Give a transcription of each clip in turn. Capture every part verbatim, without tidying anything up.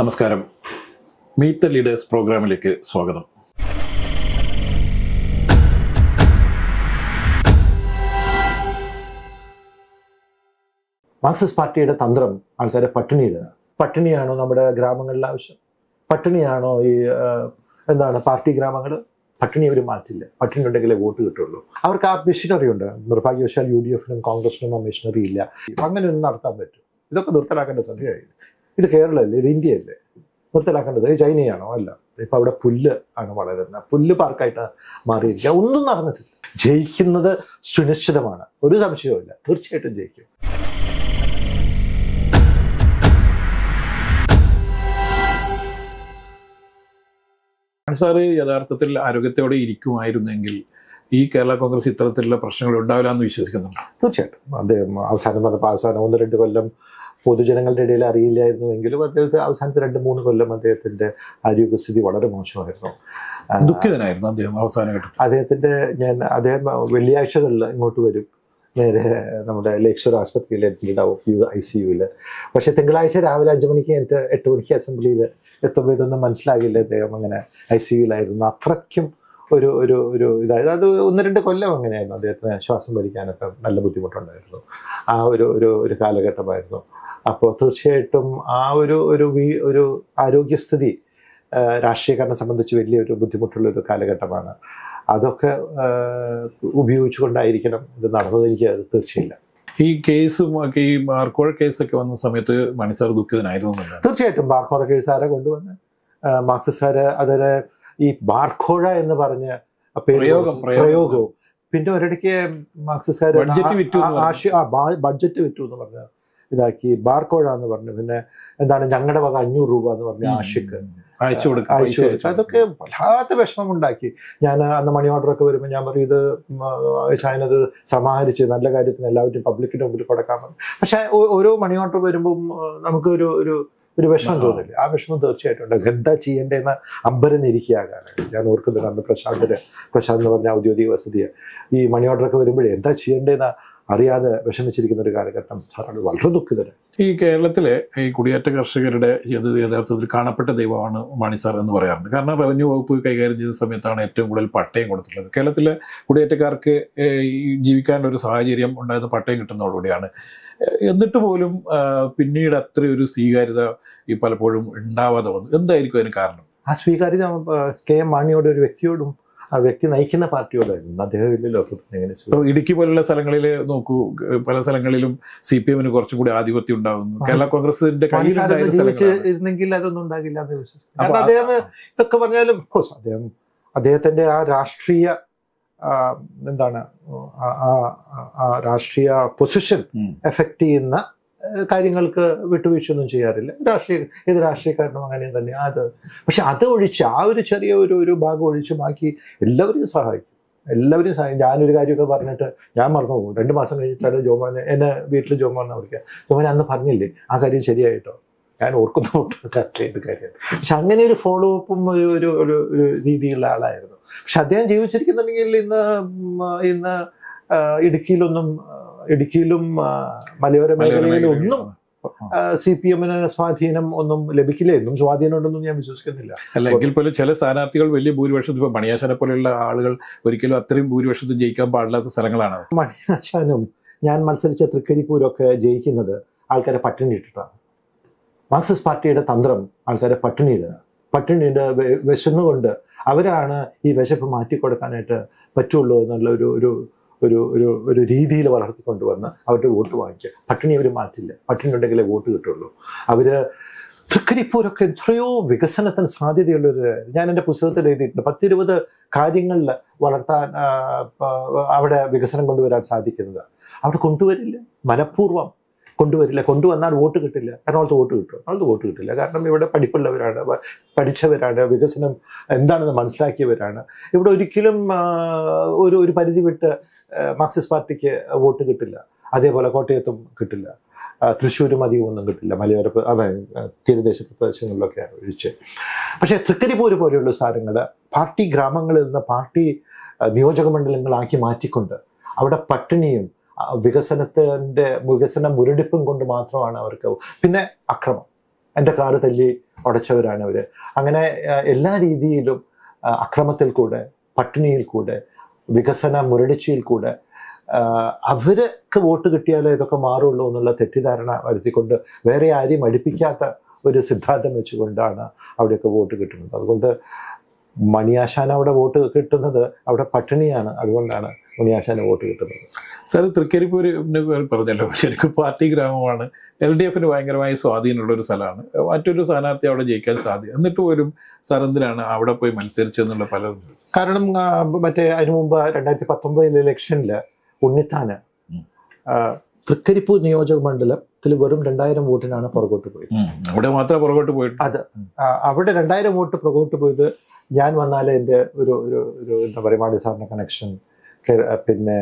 നമസ്കാരം. Meet the leaders പ്രോഗ്രാമിലേക്ക് സ്വാഗതം. മാർക്സിസ്റ്റ് പാർട്ടിയുടെ തന്ത്രം ആൾക്കാരെ പട്ടിണിയിടുക. പട്ടിണിയാണോ നമ്മുടെ ഗ്രാമങ്ങളിൽ ആവശ്യം? പട്ടിണിയാണോ ഈ എന്താണ് പാർട്ടി ഗ്രാമങ്ങൾ? പട്ടിണി അവർ മാറ്റില്ല. പട്ടിണി ഉണ്ടെങ്കിലേ വോട്ട് കിട്ടുള്ളൂ. അവർക്ക് ആ മിഷനറി ഉണ്ട്. നിർഭാഗ്യവശാൽ യു ഡി എഫിനും കോൺഗ്രസിനും ആ മിഷനറി ഇല്ല. അങ്ങനെ ഒന്നും നടത്താൻ പറ്റും. ഇതൊക്കെ നിർത്തലാക്കേണ്ട സമയമായില്ല. ഇത് കേരളമല്ലേ, ഇത് ഇന്ത്യയല്ലേ? നിർത്തലാക്കേണ്ടത് ചൈനയാണോ? അല്ല. ഇപ്പം അവിടെ പുല്ല് ആണ് വളരുന്നത്. പുല്ല് പാർക്കായിട്ട് മാറിയിരിക്കുക. ഒന്നും നടന്നിട്ടില്ല. ജയിക്കുന്നത് സുനിശ്ചിതമാണ്, ഒരു സംശയവുമില്ല. തീർച്ചയായിട്ടും ജയിക്കും. സാറ് യഥാർത്ഥത്തിൽ ആരോഗ്യത്തോടെ ഇരിക്കുമായിരുന്നെങ്കിൽ ഈ കേരള കോൺഗ്രസ് ഇത്തരത്തിലുള്ള പ്രശ്നങ്ങൾ ഉണ്ടാവില്ല എന്ന് വിശ്വസിക്കുന്നുണ്ട്. തീർച്ചയായിട്ടും. അദ്ദേഹം അവസാനം വന്നപ്പോൾ അവസാനം ഒന്ന് രണ്ട് കൊല്ലം പൊതുജനങ്ങളുടെ ഇടയിൽ അറിയില്ലായിരുന്നുവെങ്കിലും അദ്ദേഹത്തെ അവസാനത്തെ രണ്ട് മൂന്ന് കൊല്ലം അദ്ദേഹത്തിൻ്റെ ആരോഗ്യസ്ഥിതി വളരെ മോശമായിരുന്നു. ദുഃഖിതനായിരുന്നു അദ്ദേഹം അവസാനഘട്ടം. അദ്ദേഹത്തിൻ്റെ ഞാൻ അദ്ദേഹം വെള്ളിയാഴ്ചകളിൽ ഇങ്ങോട്ട് വരും. നേരെ നമ്മുടെ ലേക്ഷർ ആസ്പത്രിയിൽ അഡ്മിറ്റ് ആവും, യു ഐ സി യുവിൽ. പക്ഷേ തിങ്കളാഴ്ച രാവിലെ അഞ്ച് മണിക്ക് എന്നിട്ട് എട്ട് മണിക്ക് അസംബ്ലിയിൽ എത്തുമ്പോൾ ഇതൊന്നും മനസ്സിലാകില്ല. അദ്ദേഹം അങ്ങനെ ഐ സി യുവിലായിരുന്നു. അത്രയ്ക്കും ഒരു ഒരു ഒരു ഇതായത് അത് ഒന്ന് രണ്ട് കൊല്ലം അങ്ങനെയായിരുന്നു. അദ്ദേഹത്തിന് ശ്വാസം വലിക്കാനൊക്കെ നല്ല ബുദ്ധിമുട്ടുണ്ടായിരുന്നു. ആ ഒരു ഒരു ഒരു കാലഘട്ടമായിരുന്നു. അപ്പോൾ തീർച്ചയായിട്ടും ആ ഒരു ഒരു ഒരു ആരോഗ്യസ്ഥിതി രാഷ്ട്രീയക്കാരനെ സംബന്ധിച്ച് വലിയൊരു ബുദ്ധിമുട്ടുള്ളൊരു കാലഘട്ടമാണ്. അതൊക്കെ ഉപയോഗിച്ചുകൊണ്ടായിരിക്കണം ഇത് നടന്നത്. എനിക്ക് അത് തീർച്ചയില്ല. ഈ കേസും ഈ ബാർക്കോഴ കേസൊക്കെ വന്ന സമയത്ത് മണി സാർ ദുഃഖിതനായിരുന്നു. തീർച്ചയായിട്ടും. ബാർക്കോഴ കേസ് ആരെ കൊണ്ടുവന്ന് മാർക്സിസ്റ്റുകാര് അതിന് ഈ ബാർക്കോഴ എന്ന് പറഞ്ഞ പ്രയോഗം പ്രയോഗവും പിന്നെ ഒരിടയ്ക്ക് മാർക്സിസ്റ്റുകാര് ബഡ്ജറ്റ് വിറ്റു എന്ന് പറഞ്ഞ ഇതാക്കി ബാർക്കോഴ എന്ന് പറഞ്ഞു. പിന്നെ എന്താണ് ഞങ്ങളുടെ വക അഞ്ഞൂറ് രൂപ എന്ന് പറഞ്ഞ ആഷിക്ക് അയച്ചു കൊടുക്കുക അയച്ചു കൊടുക്കുക. അതൊക്കെ വല്ലാത്ത വിഷമമുണ്ടാക്കി. ഞാൻ അന്ന് മണി ഓർഡറൊക്കെ വരുമ്പോൾ ഞാൻ പറയും ഇത് ചൈനത് സമാഹരിച്ച് നല്ല കാര്യത്തിന് എല്ലാവരും പബ്ലിക്കിൻ്റെ മുമ്പിൽ കൊടുക്കാൻ പറഞ്ഞു. പക്ഷേ ഓരോ മണി ഓർഡർ വരുമ്പം നമുക്കൊരു ഒരു ഒരു വിഷമം തോന്നില്ല. ആ വിഷമം തീർച്ചയായിട്ടും ഉണ്ട്. എന്താ ചെയ്യേണ്ടതെന്ന് അമ്പരന്നിരിക്കുകയാണ്. ഞാൻ ഓർക്കുന്നില്ല അന്ന് പ്രശാന്തിന് പ്രശാന്ത് എന്ന് പറഞ്ഞ ഔദ്യോഗിക വസതിയാണ്. ഈ മണി ഓർഡറൊക്കെ വരുമ്പോഴേ എന്താ ചെയ്യേണ്ടതെന്ന് അറിയാതെ വിഷമിച്ചിരിക്കുന്ന ഒരു കാലഘട്ടം. സാറാണ് വളരെ ദുഃഖിതരാണ്. ഈ കേരളത്തിലെ ഈ കുടിയേറ്റ കർഷകരുടെ യഥാർത്ഥത്തിൽ കാണപ്പെട്ട ദൈവമാണ് മണി സാർ എന്ന് പറയാറുണ്ട്. കാരണം റവന്യൂ വകുപ്പ് കൈകാര്യം ചെയ്ത സമയത്താണ് ഏറ്റവും കൂടുതൽ പട്ടയം കൊടുത്തിട്ടുള്ളത്. കേരളത്തിലെ കുടിയേറ്റക്കാർക്ക് ജീവിക്കാനുള്ള ഒരു സാഹചര്യം ഉണ്ടായത് പട്ടയം കിട്ടുന്നതോടുകൂടിയാണ്. എന്നിട്ട് പോലും പിന്നീട് അത്രയൊരു സ്വീകാര്യത ഈ പലപ്പോഴും ഉണ്ടാവാതെ വന്നു. എന്തായിരിക്കും അതിന് കാരണം? ആ സ്വീകാര്യത കെ എം മാണിയോട് ഒരു വ്യക്തിയോടും ആ വ്യക്തി നയിക്കുന്ന പാർട്ടിയോടായിരുന്നു. അദ്ദേഹം ഇല്ലല്ലോ. ഇടുക്കി പോലുള്ള സ്ഥലങ്ങളിൽ നോക്കൂ, പല സ്ഥലങ്ങളിലും സി പി എമ്മിന് കുറച്ചും കൂടി ആധിപത്യം ഉണ്ടാകുന്നു. കേരള കോൺഗ്രസിന്റെ ഇരുന്നെങ്കിൽ അതൊന്നും ഉണ്ടാകില്ല എന്ന് വിശ്വസിക്കുന്നു. കാരണം അദ്ദേഹം ഇതൊക്കെ പറഞ്ഞാലും ഓഫ്കോഴ്സ് അദ്ദേഹം അദ്ദേഹത്തിന്റെ ആ രാഷ്ട്രീയ എന്താണ് ആ രാഷ്ട്രീയ പൊസിഷൻ എഫക്റ്റ് ചെയ്യുന്ന കാര്യങ്ങൾക്ക് വിട്ടുവീഴ്ചയൊന്നും ചെയ്യാറില്ല. രാഷ്ട്രീയ ഏത് രാഷ്ട്രീയക്കാരനും അങ്ങനെ തന്നെ അത്. പക്ഷെ അത് ഒഴിച്ച് ആ ഒരു ചെറിയ ഒരു ഒരു ഭാഗം ഒഴിച്ച് ബാക്കി എല്ലാവരെയും സഹായിക്കും. എല്ലാവരും സഹായിക്കും. ഞാനൊരു കാര്യമൊക്കെ പറഞ്ഞിട്ട് ഞാൻ മറന്നു പോകും. രണ്ട് മാസം കഴിഞ്ഞിട്ടാണ് ജോമോനെ എന്നെ വീട്ടിൽ ജോമോനെ വിളിക്കുക. ജോമോനെ അന്ന് പറഞ്ഞില്ലേ ആ കാര്യം ശരിയായിട്ടോ? ഞാൻ ഓർക്കുന്ന ഇത് കാര്യം. പക്ഷെ അങ്ങനെ ഒരു ഫോളോ അപ്പും ഒരു ഒരു ഒരു രീതിയിലുള്ള ആളായിരുന്നു. പക്ഷെ അദ്ദേഹം ജീവിച്ചിരിക്കുന്നുണ്ടെങ്കിൽ ഇന്ന് ഇന്ന് ഇടുക്കിയിലൊന്നും ഇടുക്കിയിലും മലയോര മേഖലയിലും ഒന്നും സി പി എമ്മിന് സ്വാധീനം ഒന്നും ലഭിക്കില്ല. എന്നും സ്വാധീനം ഉണ്ടെന്നും ഞാൻ വിശ്വസിക്കുന്നില്ല. അല്ല എങ്കിൽ പോലും ചില സ്ഥാനാർത്ഥികൾ വലിയ ഭൂരിപക്ഷത്തിൽ ഇപ്പോൾ മണിയാശാനെ പോലെയുള്ള ആളുകൾ ഒരിക്കലും അത്രയും ഭൂരിപക്ഷത്തിൽ ജയിക്കാൻ പാടില്ലാത്ത സ്ഥലങ്ങളാണ്. മണിയാശാനും ഞാൻ മത്സരിച്ച തൃക്കരിപ്പൂരൊക്കെ ജയിക്കുന്നത് ആൾക്കാരെ പട്ടിണി ഇട്ടിട്ടാണ്. മാർക്സിസ്റ്റ് പാർട്ടിയുടെ തന്ത്രം ആൾക്കാരെ പട്ടിണിയിടുക. പട്ടിണിയുടെ വിശന്നുകൊണ്ട് അവരാണ് ഈ വിശപ്പ് മാറ്റിക്കൊടുക്കാനായിട്ട് പറ്റുള്ളൂ എന്നുള്ള ഒരു ഒരു ഒരു ഒരു ഒരു രീതിയിൽ വളർത്തിക്കൊണ്ടുവന്ന് അവരുടെ വോട്ട് വാങ്ങിക്കുക. പട്ടിണി അവർ മാറ്റില്ല. പട്ടിണി ഉണ്ടെങ്കിലേ വോട്ട് കിട്ടുള്ളൂ. അവർ തൃക്കരിപ്പൂരൊക്കെ എത്രയോ വികസനത്തിന് സാധ്യതയുള്ളൊരു ഞാൻ എൻ്റെ പുസ്തകത്തിൽ എഴുതിയിട്ടുണ്ട്. പത്തിരുപത് കാര്യങ്ങളിൽ വളർത്താൻ അവിടെ വികസനം കൊണ്ടുവരാൻ സാധിക്കുന്നത് അവിടെ കൊണ്ടുവരില്ല. മനഃപൂർവ്വം കൊണ്ടുവരില്ല. കൊണ്ടുവന്നാൽ വോട്ട് കിട്ടില്ല. എറണാകുളത്ത് വോട്ട് കിട്ടും. എറണാകുളത്ത് വോട്ട് കിട്ടില്ല. കാരണം ഇവിടെ പഠിപ്പുള്ളവരാണ്, പഠിച്ചവരാണ്, വികസനം എന്താണെന്ന് മനസ്സിലാക്കിയവരാണ്. ഇവിടെ ഒരിക്കലും ഒരു ഒരു പരിധി വിട്ട് മാർക്സിസ്റ്റ് പാർട്ടിക്ക് വോട്ട് കിട്ടില്ല. അതേപോലെ കോട്ടയത്തും കിട്ടില്ല, തൃശ്ശൂരും അധികം ഒന്നും കിട്ടില്ല, മലയോര തീരദേശ പ്രദേശങ്ങളിലൊക്കെ ഒഴിച്ച്. പക്ഷേ തൃക്കരിപ്പൂര് പോലെയുള്ള സ്ഥലങ്ങൾ പാർട്ടി ഗ്രാമങ്ങളിൽ നിന്ന് പാർട്ടി നിയോജക മണ്ഡലങ്ങളാക്കി മാറ്റിക്കൊണ്ട് അവിടെ പട്ടിണിയും വികസനത്തിൻ്റെ വികസന മുരടിപ്പും കൊണ്ട് മാത്രമാണ് അവർക്ക്. പിന്നെ അക്രമം, എൻ്റെ കാറ് തല്ലി ഉടച്ചവരാണ് അവർ. അങ്ങനെ എല്ലാ രീതിയിലും അക്രമത്തിൽ കൂടെ, പട്ടിണിയിൽ കൂടെ, വികസന മുരടിച്ചയിൽ കൂടെ അവർക്ക് വോട്ട് കിട്ടിയാലേ ഇതൊക്കെ മാറുള്ളൂ എന്നുള്ള തെറ്റിദ്ധാരണ വരുത്തിക്കൊണ്ട് വേറെ ആരെയും അടുപ്പിക്കാത്ത ഒരു സിദ്ധാന്തം വെച്ചുകൊണ്ടാണ് അവിടെയൊക്കെ വോട്ട് കിട്ടുന്നത്. അതുകൊണ്ട് മണിയാശാൻ അവിടെ വോട്ട് കിട്ടുന്നത് അവിടെ പട്ടിണിയാണ്, അതുകൊണ്ടാണ് മണിയാശാന് വോട്ട് കിട്ടുന്നത്. സാർ, തൃക്കരിപ്പൂർ പറഞ്ഞല്ലോ, ശരിക്കും പാർട്ടി ഗ്രാമമാണ്, എൽ ഡി എഫിന് ഭയങ്കരമായി സ്വാധീനമുള്ള ഒരു സ്ഥലമാണ്. മറ്റൊരു സ്ഥാനാർത്ഥി അവിടെ ജയിക്കാൻ സാധ്യത, എന്നിട്ട് പോലും സാർ എന്തിനാണ് അവിടെ പോയി മത്സരിച്ചതെന്നുള്ള പല കാരണം മറ്റേ അതിനു മുമ്പ് രണ്ടായിരത്തി പത്തൊമ്പതിലെ ഇലക്ഷനിൽ ഉണ്ണിത്താന് തൃക്കരിപ്പൂർ നിയോജക മണ്ഡലത്തിൽ വെറും രണ്ടായിരം വോട്ടിനാണ് പുറകോട്ട് പോയത്. അവിടെ മാത്രമേ പുറകോട്ട് പോയിട്ട് അത് അവിടെ രണ്ടായിരം വോട്ട് പുറകോട്ട് പോയത് ഞാൻ വന്നാൽ എൻ്റെ ഒരു ഒരു എന്താ പറയുക മാണി സാറിൻ്റെ കണക്ഷൻ, പിന്നെ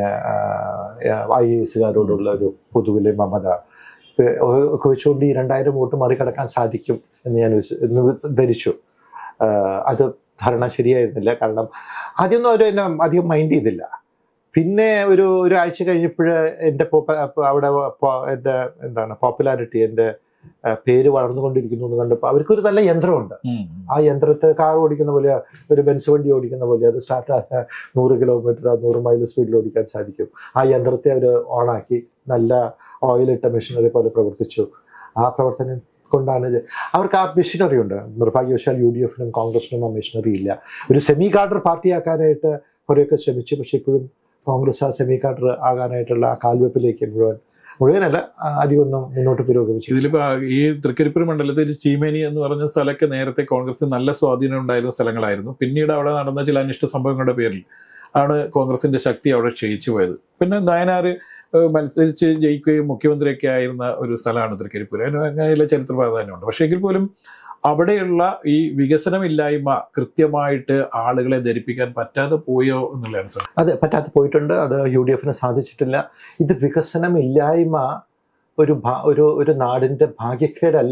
ഐ എ എസുകാരോടുള്ള ഒരു പൊതുവിലെ മമത ഒക്കെ വെച്ചുകൊണ്ട് ഈ രണ്ടായിരം വോട്ട് മറികടക്കാൻ സാധിക്കും എന്ന് ഞാൻ ധരിച്ചു. അത് ധാരണ ശരിയായിരുന്നില്ല. കാരണം ആദ്യമൊന്നും അവർ എന്നെ അധികം മൈൻഡ് ചെയ്തില്ല. പിന്നെ ഒരു ഒരാഴ്ച കഴിഞ്ഞപ്പോൾ എൻ്റെ അവിടെ എൻ്റെ എന്താണ് പോപ്പുലാരിറ്റി, എൻ്റെ പേര് വളർന്നുകൊണ്ടിരിക്കുന്നു എന്ന് കണ്ടപ്പോൾ അവർക്കൊരു നല്ല യന്ത്രമുണ്ട്. ആ യന്ത്രത്തെ കാർ ഓടിക്കുന്ന പോലെ, ഒരു ബെൻസ് വണ്ടി ഓടിക്കുന്ന പോലെ അത് സ്റ്റാർട്ട് ആക്കാൻ നൂറ് കിലോമീറ്റർ നൂറ് മൈൽ സ്പീഡിൽ ഓടിക്കാൻ സാധിക്കും. ആ യന്ത്രത്തെ അവർ ഓണാക്കി നല്ല ഓയിലിട്ട മെഷീനറി പോലെ പ്രവർത്തിച്ചു. ആ പ്രവർത്തനം കൊണ്ടാണ് ഇത്. അവർക്ക് ആ മെഷീനറി ഉണ്ട്. നിർഭാഗ്യവശാൽ യു ഡി എഫിനും കോൺഗ്രസിനും ആ മെഷീനറി ഇല്ല. ഒരു സെമി കാഡർ പാർട്ടിയാക്കാനായിട്ട് കുറേയൊക്കെ ശ്രമിച്ചു. പക്ഷെ ഇപ്പോഴും കോൺഗ്രസ് ആ സെമി കാഡർ ആകാനായിട്ടുള്ള ആ കാൽവെപ്പിലേക്ക് മുഴുവൻ മുഴുവനല്ല അധികമൊന്നും മുന്നോട്ട് പുരോഗമിച്ചു. ഇതിലിപ്പോൾ ഈ തൃക്കരിപ്പൂർ മണ്ഡലത്തിൽ ചീമേനി എന്ന് പറഞ്ഞ സ്ഥലമൊക്കെ നേരത്തെ കോൺഗ്രസിന് നല്ല സ്വാധീനം ഉണ്ടായിരുന്ന സ്ഥലങ്ങളായിരുന്നു. പിന്നീട് അവിടെ നടന്ന ചില അനിഷ്ട സംഭവങ്ങളുടെ പേരിൽ ആണ് കോൺഗ്രസിന്റെ ശക്തി അവിടെ ക്ഷയിച്ചു പോയത്. പിന്നെ നായനാർ മത്സരിച്ച് ജയിക്കുകയും മുഖ്യമന്ത്രിയൊക്കെ ആയിരുന്ന ഒരു സ്ഥലമാണ് തൃക്കരിപ്പൂർ. അതിന് അങ്ങനെയുള്ള ചരിത്ര പ്രാധാന്യമുണ്ട്. പക്ഷേ എങ്കിൽ പോലും അവിടെയുള്ള ഈ വികസനമില്ലായ്മ കൃത്യമായിട്ട് ആളുകളെ ധരിപ്പിക്കാൻ പറ്റാതെ പോയോ എന്നുള്ളതാണ് സാർ. അത് പറ്റാതെ പോയിട്ടുണ്ട്. അത് യു ഡി എഫിന് സാധിച്ചിട്ടില്ല. ഇത് വികസനമില്ലായ്മ ഒരു ഒരു ഒരു നാടിൻ്റെ ഭാഗ്യക്കേടല്ല.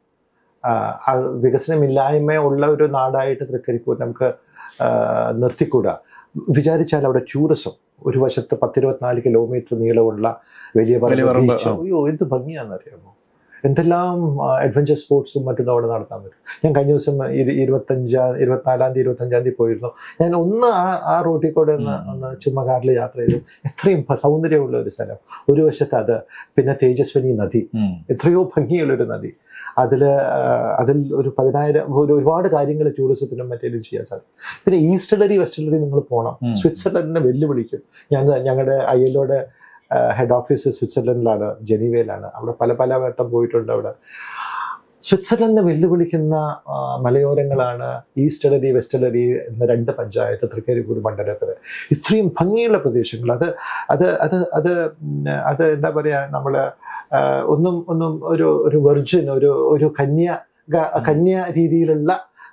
വികസനമില്ലായ്മ ഉള്ള ഒരു നാടായിട്ട് തൃക്കരിപ്പൂർ നമുക്ക് നിർത്തിക്കൂടാ. വിചാരിച്ചാൽ അവിടെ ടൂറിസം ഒരു വശത്ത് പത്തിരുപത്തിനാല് കിലോമീറ്റർ നീളമുള്ള വലിയ ബീച്ച്, അയ്യോ എന്ത് ഭംഗിയാണെന്നറിയാമോ. എന്തെല്ലാം അഡ്വഞ്ചർ സ്പോർട്സും മറ്റും അവിടെ നടത്താൻ പറ്റും. ഞാൻ കഴിഞ്ഞ ദിവസം ഇരുപത്തഞ്ചാം ഇരുപത്തിനാലാം തീയതി ഇരുപത്തഞ്ചാം തീയതി പോയിരുന്നു. ഞാൻ ഒന്ന് ആ ആ റോട്ടിൽ കൂടെ ഒന്ന് ഒന്ന് ചുമ്മാ കാറിൽ യാത്ര ചെയ്തു. എത്രയും സൗന്ദര്യമുള്ള ഒരു സ്ഥലം. ഒരു വശത്ത് അത്, പിന്നെ തേജസ്വിനി നദി, എത്രയോ ഭംഗിയുള്ളൊരു നദി. അതിൽ അതിൽ ഒരു പതിനായിരം ഒരു ഒരുപാട് കാര്യങ്ങൾ ടൂറിസത്തിനും മറ്റേലും ചെയ്യാൻ സാധിക്കും. പിന്നെ ഈസ്റ്റ്ലറി വെസ്റ്റ്ലറി നിങ്ങൾ പോകണം. സ്വിറ്റ്സർലൻഡിനെ വെല്ലുവിളിക്കും. ഞാൻ ഞങ്ങളുടെ അയ്യലോടെ ഹെഡ് ഓഫീസ് സ്വിറ്റ്സർലൻഡിലാണ്, ജനീവയിലാണ്. അവിടെ പല പല വട്ടം പോയിട്ടുണ്ട്. അവിടെ സ്വിറ്റ്സർലൻഡിനെ വെല്ലുവിളിക്കുന്ന മലയോരങ്ങളാണ് ഈസ്റ്റ്ലറി വെസ്റ്റ്ലറി എന്ന രണ്ട് പഞ്ചായത്ത് തൃക്കരിപ്പൂർ മണ്ഡലത്തിൽ. ഇത്രയും ഭംഗിയുള്ള പ്രദേശങ്ങൾ. അത് അത് അത് അത് അത് എന്താ പറയുക, നമ്മൾ ഒന്നും ഒന്നും ഒരു ഒരു വെർജിൻ ഒരു ഒരു കന്യ കന്യ രീതിയിലുള്ള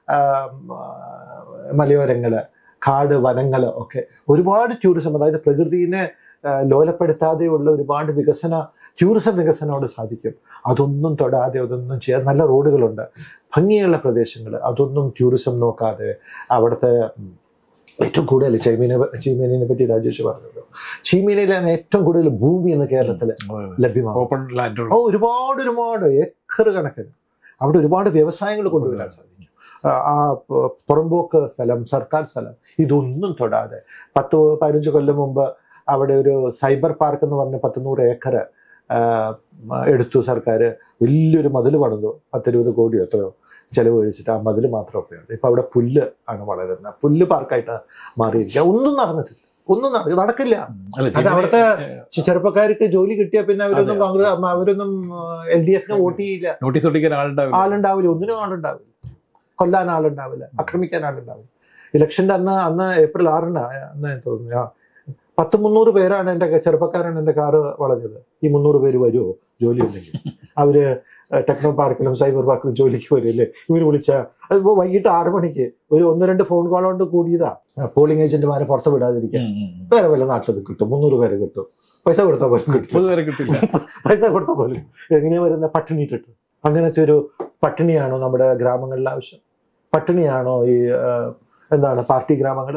മലയോരങ്ങൾ, കാട്, വനങ്ങൾ ഒക്കെ ഒരുപാട് ടൂറിസം, അതായത് പ്രകൃതിയെ ലോലപ്പെടുത്താതെയുള്ള ഒരുപാട് വികസന ടൂറിസം വികസനം അവിടെ സാധിക്കും. അതൊന്നും തൊടാതെ, അതൊന്നും ചെയ്യാതെ നല്ല റോഡുകളുണ്ട്, ഭംഗിയുള്ള പ്രദേശങ്ങൾ, അതൊന്നും ടൂറിസം നോക്കാതെ അവിടുത്തെ ഏറ്റവും കൂടുതൽ ചീമീനെ ചീമീനിനെ പറ്റി രാജേഷ് പറഞ്ഞല്ലോ. ചീമീനയിലാണ് ഏറ്റവും കൂടുതൽ ഭൂമി എന്ന് കേരളത്തിൽ ലഭ്യമാണ്. ഓ ഒരുപാട് ഒരുപാട് ഏക്കർ കണക്കിന് അവിടെ ഒരുപാട് വ്യവസായങ്ങൾ കൊണ്ടുവരാൻ സാധിക്കും. ആ പുറമ്പോക്ക് സ്ഥലം, സർക്കാർ സ്ഥലം, ഇതൊന്നും തൊടാതെ പത്ത് പതിനഞ്ച് കൊല്ലം മുമ്പ് അവിടെ ഒരു സൈബർ പാർക്ക് എന്ന് പറഞ്ഞ പത്തുനൂറ് ഏക്കർ എടുത്തു സർക്കാർ. വലിയൊരു മതിൽ പണിതു, പത്തിരുപത് കോടി എത്രയോ ചിലവ് കഴിച്ചിട്ട് ആ മതിൽ മാത്രമൊക്കെ ഉണ്ട്. ഇപ്പം അവിടെ പുല്ല് ആണ് വളരുന്നത്, പുല്ല് പാർക്കായിട്ട് മാറിയിരിക്കുക. ഒന്നും നടന്നിട്ടില്ല, ഒന്നും നട നടക്കില്ല. അവിടുത്തെ ചെറുപ്പക്കാർക്ക് ജോലി കിട്ടിയാൽ പിന്നെ അവരൊന്നും കോൺഗ്രസ് അവരൊന്നും എൽ ഡി എഫിന് വോട്ട് ചെയ്യില്ല. നോട്ടീസ് ഒട്ടിക്കാൻ ആളുണ്ടാവില്ല, ഒന്നിനും ആളുണ്ടാവില്ല, കൊല്ലാൻ ആളുണ്ടാവില്ല, ആക്രമിക്കാൻ ആളുണ്ടാവില്ല. ഇലക്ഷൻ്റെ അന്ന് അന്ന് ഏപ്രിൽ ആറിന് അന്ന് തോന്നുന്നു പത്ത് മുന്നൂറ് പേരാണ് എൻ്റെ ചെറുപ്പക്കാരാണ് എൻ്റെ കാറ് വളഞ്ഞത്. ഈ മുന്നൂറ് പേര് വരുമോ ജോലി ഉണ്ടെങ്കിൽ? അവര് ടെക്നോ പാർക്കിലും സൈബർ പാർക്കിലും ജോലിക്ക് വരുമല്ലേ? ഇവർ വിളിച്ച അതിപ്പോൾ വൈകിട്ട് ആറ് മണിക്ക് ഒരു ഒന്ന് രണ്ട് ഫോൺ കോൾ കൊണ്ട് കൂടിയതാ പോളിംഗ് ഏജന്റുമാരെ പുറത്ത് വിടാതിരിക്കാൻ. വേറെ വല്ല നാട്ടിൽ കിട്ടും, മുന്നൂറ് പേരെ കിട്ടും. പൈസ കൊടുത്താൽ പോലും കിട്ടില്ല, പൈസ കൊടുത്താൽ പോലും എങ്ങനെയാ വരുന്ന പട്ടിണിയിട്ടിട്ട്. അങ്ങനത്തെ ഒരു പട്ടിണിയാണോ നമ്മുടെ ഗ്രാമങ്ങളിൽ ആവശ്യം? പട്ടിണിയാണോ ഈ എന്താണ് പാർട്ടി ഗ്രാമങ്ങൾ?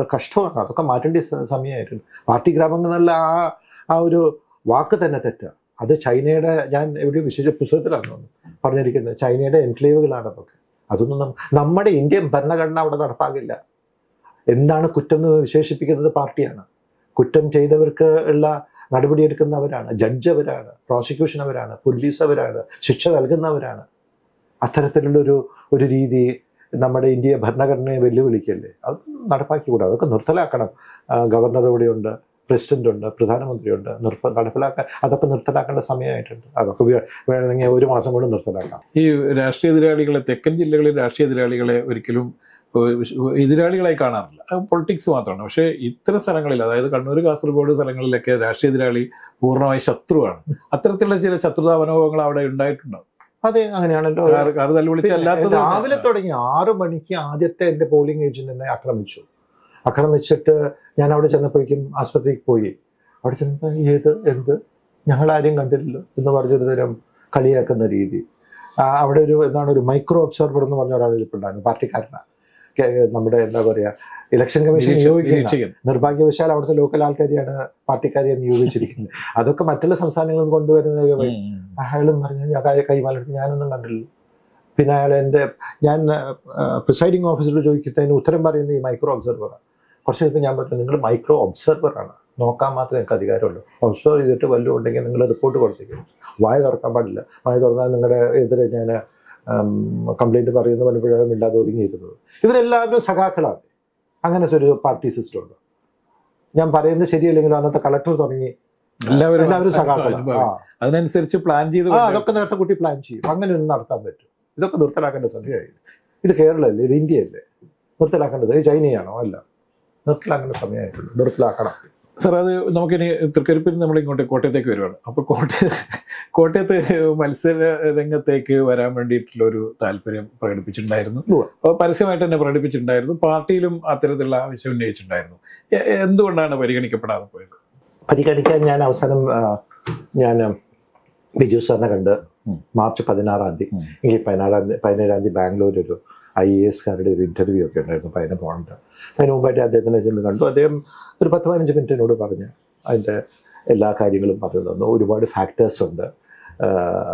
കഷ്ടമാണ്. അതൊക്കെ മാറ്റേണ്ട സമയമായിട്ടുണ്ട്. പാർട്ടി ഗ്രാമങ്ങൾ എന്നുള്ള ആ ആ ഒരു വാക്ക് തന്നെ തെറ്റാണ്. അത് ചൈനയുടെ, ഞാൻ എവിടെയോ വിശേഷ പുസ്തകത്തിലാണ് പറഞ്ഞിരിക്കുന്നത്, ചൈനയുടെ എൻക്ലേവുകളാണ് അതൊക്കെ. അതൊന്നും നം- നമ്മുടെ ഇന്ത്യൻ ഭരണഘടന അവിടെ നടപ്പാകില്ല. എന്താണ് കുറ്റം എന്ന് വിശേഷിപ്പിക്കുന്നത് പാർട്ടിയാണ്. കുറ്റം ചെയ്തവർക്ക് ഉള്ള നടപടിയെടുക്കുന്നവരാണ്, ജഡ്ജ് അവരാണ്, പ്രോസിക്യൂഷൻ അവരാണ്, പോലീസ് അവരാണ്, ശിക്ഷ നൽകുന്നവരാണ്. അത്തരത്തിലുള്ളൊരു ഒരു രീതി നമ്മുടെ ഇന്ത്യ ഭരണഘടനയെ വെല്ലുവിളിക്കല്ലേ? അത് നടപ്പാക്കിക്കൂടാ. അതൊക്കെ നിർത്തലാക്കണം. ഗവർണർ ഇവിടെയുണ്ട്, പ്രസിഡന്റ് ഉണ്ട്, പ്രധാനമന്ത്രിയുണ്ട്. നിർപ്പ നടപ്പിലാക്കാൻ അതൊക്കെ നിർത്തലാക്കേണ്ട സമയമായിട്ടുണ്ട്. അതൊക്കെ വേ- വേണമെങ്കിൽ ഒരു മാസം കൊണ്ട് നിർത്തലാക്കാം. ഈ രാഷ്ട്രീയ എതിരാളികളെ, തെക്കൻ ജില്ലകളിൽ രാഷ്ട്രീയ എതിരാളികളെ ഒരിക്കലും ഏഹ്, എതിരാളികളായി കാണാറില്ല. അത് പൊളിറ്റിക്സ് മാത്രമാണ്. പക്ഷേ ഇത്തരം സ്ഥലങ്ങളിൽ, അതായത് കണ്ണൂർ, കാസർഗോഡ് സ്ഥലങ്ങളിലൊക്കെ രാഷ്ട്രീയ എതിരാളി പൂർണ്ണമായി ശത്രുവാണ്. അത്തരത്തിലുള്ള ചില ശത്രുതാ മനോഭാവങ്ങൾ അവിടെ ഉണ്ടായിട്ടുണ്ടാവും. അതെ, അങ്ങനെയാണല്ലോ. കാറ് കാറ് തല്ലുവിളിച്ച് പിന്നെ അല്ലാത്തത് രാവിലെ തുടങ്ങി ആറു മണിക്ക് ആദ്യത്തെ എൻ്റെ പോളിംഗ് ഏജന്റ് എന്നെ ആക്രമിച്ചു. ആക്രമിച്ചിട്ട് ഞാൻ അവിടെ ചെന്നപ്പോഴേക്കും ആസ്പത്രിക്ക് പോയി. അവിടെ ചെന്നപ്പോൾ ഏത് എന്ത് ഞങ്ങളാരെയും കണ്ടില്ലല്ലോ എന്ന് പറഞ്ഞൊരു തരം കളിയാക്കുന്ന രീതി. ആ, അവിടെ ഒരു എന്താണ് ഒരു മൈക്രോ ഒബ്സർവർ എന്ന് പറഞ്ഞ ഒരാൾ ഇരിപ്പുണ്ടായിരുന്നു, പാർട്ടിക്കാരനാണ്. കെ- നമ്മുടെ എന്താ പറയുക, ഇലക്ഷൻ കമ്മീഷൻ നിയോഗിക്കുന്ന, നിരീക്ഷകൻ. നിർഭാഗ്യവശാൽ അവിടുത്തെ ലോക്കൽ ആൾക്കാരെയാണ് പാർട്ടിക്കാരെ നിയോഗിച്ചിരിക്കുന്നത്. അതൊക്കെ മറ്റുള്ള സംസ്ഥാനങ്ങളിൽ നിന്ന് കൊണ്ടുവരുന്ന ഒരു വഴി. ഉം. അയാളും പറഞ്ഞു ഞാൻ കാര്യം കൈമാലെടുത്ത് ഞാനൊന്നും കണ്ടില്ല. പിന്നെ അയാൾ എൻ്റെ, ഞാൻ പ്രിസൈഡിങ് ഓഫീസറോട് ചോദിക്കുന്നതിന് ഉത്തരം പറയുന്ന ഈ മൈക്രോ ഒബ്സർവറാണ്. കുറച്ച് കഴിഞ്ഞപ്പോൾ ഞാൻ പറഞ്ഞു നിങ്ങൾ മൈക്രോ ഒബ്സർവറാണ്, നോക്കാൻ മാത്രമേ എനിക്ക് അധികാരമുള്ളൂ. ഒബ്സർവ് ചെയ്തിട്ട് വല്ലതും ഉണ്ടെങ്കിൽ നിങ്ങൾ റിപ്പോർട്ട് കൊടുത്തേക്കും, വായ തുറക്കാൻ പാടില്ല. വായ തുറന്നാൽ നിങ്ങളുടെ എതിരെ ഞാൻ കംപ്ലൈൻറ്റ് പറയുന്ന പലപ്പോഴും മിണ്ടാതെ ഒതുങ്ങിയിരുന്നത്. ഇവരെല്ലാവരും സഖാക്കളാണ്. അങ്ങനത്തെ ഒരു പാർട്ടി സിസ്റ്റം ഉണ്ട്. ഞാൻ പറയുന്നത് ശരിയല്ലെങ്കിലും അന്നത്തെ കളക്ടർ തുടങ്ങി എല്ലാവരും എല്ലാവരും സഖാക്കളാണ്. ആ അതിനനുസരിച്ച് പ്ലാൻ ചെയ്ത് ആ അതൊക്കെ നേരത്തെ കുട്ടി പ്ലാൻ ചെയ്യും. അങ്ങനെ ഒന്നും നടത്താൻ പറ്റും. ഇതൊക്കെ നിർത്തലാക്കേണ്ട സമയമായില്ല. ഇത് കേരളമല്ലേ, ഇത് ഇന്ത്യയല്ലേ? നിർത്തലാക്കേണ്ടത് ഇത് ചൈനയാണോ? അല്ല, നിർത്തലാക്കേണ്ട സമയമായിട്ടുള്ളൂ. നിർത്തലാക്കണം. സാർ, അത് നമുക്കിനി തൃക്കരിപ്പിൽ നമ്മൾ ഇങ്ങോട്ട് കോട്ടയത്തേക്ക് വരുവാണ്. അപ്പോൾ കോട്ടയ കോട്ടയത്ത് മത്സര രംഗത്തേക്ക് വരാൻ വേണ്ടിയിട്ടുള്ള ഒരു താല്പര്യം പ്രകടിപ്പിച്ചിട്ടുണ്ടായിരുന്നു. ഉവ്വ്. അപ്പോൾ പരസ്യമായിട്ട് തന്നെ പ്രകടിപ്പിച്ചിട്ടുണ്ടായിരുന്നു. പാർട്ടിയിലും അത്തരത്തിലുള്ള ആവശ്യം ഉന്നയിച്ചിട്ടുണ്ടായിരുന്നു. എ- എന്തുകൊണ്ടാണ് പരിഗണിക്കപ്പെടാതെ പോയത്? പരിഗണിക്കാൻ ഞാൻ അവസാനം ആ, ഞാൻ ബിജു സാറിനെ കണ്ട് ഉം. മാർച്ച് പതിനാറാം തീയതി ഉം. എനിക്ക് പതിനാറാം തീയതി പതിനേഴാം തീയതി ബാംഗ്ലൂർ ഒരു ഐ എ എസ്കാരുടെ ഒരു ഇൻ്റർവ്യൂ ഒക്കെ ഉണ്ടായിരുന്നു. അപ്പോൾ അതിന് പോകണ്ട. അതിന് മുമ്പായിട്ട് അദ്ദേഹത്തിനെ ചെന്ന് കണ്ടു. അദ്ദേഹം ഒരു പത്ത് പതിനഞ്ച് മിനിറ്റ് എന്നോട് പറഞ്ഞ് അതിൻ്റെ എല്ലാ കാര്യങ്ങളും പറഞ്ഞു തന്നു. ഒരുപാട് ഫാക്ടേഴ്സ് ഉണ്ട്. ആ,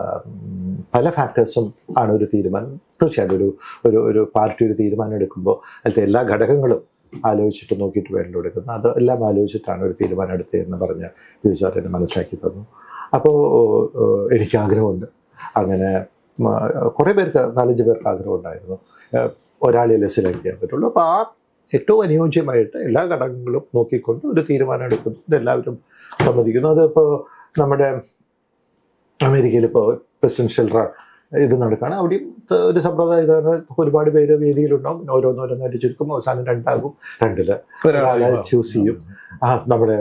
പല ഫാക്ടേഴ്സും ആണ് ഒരു തീരുമാനം. തീർച്ചയായിട്ടും ഒരു ഒരു ഒരു പാർട്ടി ഒരു തീരുമാനം എടുക്കുമ്പോൾ അതിലത്തെ എല്ലാ ഘടകങ്ങളും ആലോചിച്ചിട്ട് നോക്കിയിട്ട് വേണ്ട എടുക്കുന്നത്. അത് എല്ലാം ആലോചിച്ചിട്ടാണ് ഒരു തീരുമാനം എടുത്തതെന്ന് പറഞ്ഞ് ബിജു സാർ എന്നെ മനസ്സിലാക്കി തന്നു. അപ്പോൾ എനിക്ക് ആഗ്രഹമുണ്ട്. അങ്ങനെ കുറേ പേർക്ക്, നാലഞ്ച് പേർക്ക് ആഗ്രഹം ഉണ്ടായിരുന്നു. ഒരാളെയല്ലേ സെലക്ട് ചെയ്യാൻ പറ്റുള്ളൂ. അപ്പോൾ ആ ഏറ്റവും അനുയോജ്യമായിട്ട് എല്ലാ ഘടകങ്ങളും നോക്കിക്കൊണ്ട് ഒരു തീരുമാനം എടുക്കുന്നു. ഇതെല്ലാവരും സമ്മതിക്കുന്നു. അതിപ്പോൾ നമ്മുടെ അമേരിക്കയിൽ ഇപ്പോൾ പ്രസിഡൻഷ്യൽ ഇത് നടക്കുകയാണ്. അവിടെയും ഒരു സമ്പ്രദായം ഇതാണ്. ഒരുപാട് പേര് വേദിയിലുണ്ടാവും. പിന്നെ ഓരോന്നോരോന്നായിട്ട് ചുരുക്കും. അവസാനം രണ്ടാകും. രണ്ടില് ഒരാളെ ചൂസ് ചെയ്യും. ആ നമ്മുടെ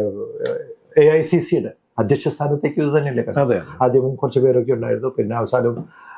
എ ഐ സി സിയുടെ അധ്യക്ഷ സ്ഥാനത്തേക്ക് ഇത് തന്നെയല്ലേ കണ്ടത്? അതെ. ആദ്യം കുറച്ച് പേരൊക്കെ ഉണ്ടായിരുന്നു. പിന്നെ അവസാനം